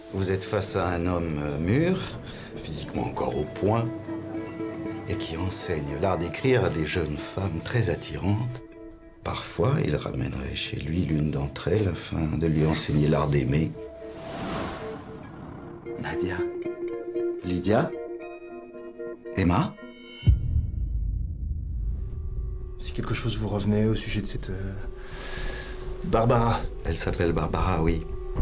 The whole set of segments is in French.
Vous êtes face à un homme mûr, physiquement encore au point, et qui enseigne l'art d'écrire à des jeunes femmes très attirantes. Parfois, il ramènerait chez lui l'une d'entre elles afin de lui enseigner l'art d'aimer. Nadia? Lydia? Emma? Si quelque chose vous revenait au sujet de cette... Barbara. Elle s'appelle Barbara, oui.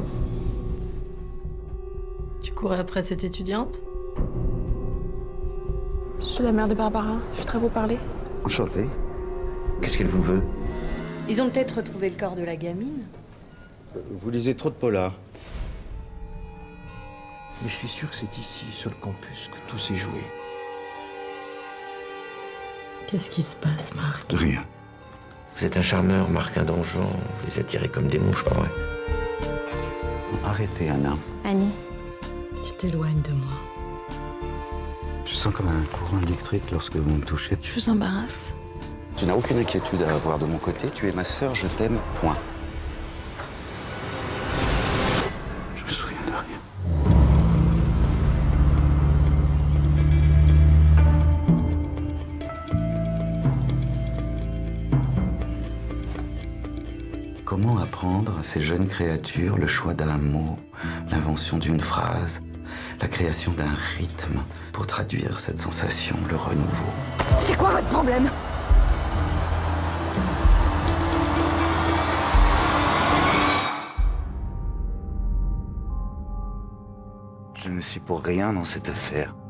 Tu courais après cette étudiante? Je suis la mère de Barbara. Je voudrais vous parler. Enchanté. Qu'est-ce qu'elle vous veut? Ils ont peut-être retrouvé le corps de la gamine. Vous lisez trop de polar. Mais je suis sûr que c'est ici, sur le campus, que tout s'est joué. Qu'est-ce qui se passe, Marc? Rien. Vous êtes un charmeur, Marc, un donjon. Vous les attirez comme des mouches, pas vrai? Arrêtez, Anna. Annie. Tu t'éloignes de moi. Je sens comme un courant électrique lorsque vous me touchez. Je vous embarrasse. Tu n'as aucune inquiétude à avoir de mon côté. Tu es ma sœur, je t'aime, point. Je me souviens de rien. Comment apprendre à ces jeunes créatures le choix d'un mot, l'invention d'une phrase, la création d'un rythme pour traduire cette sensation, le renouveau? C'est quoi votre problème? Je ne suis pour rien dans cette affaire.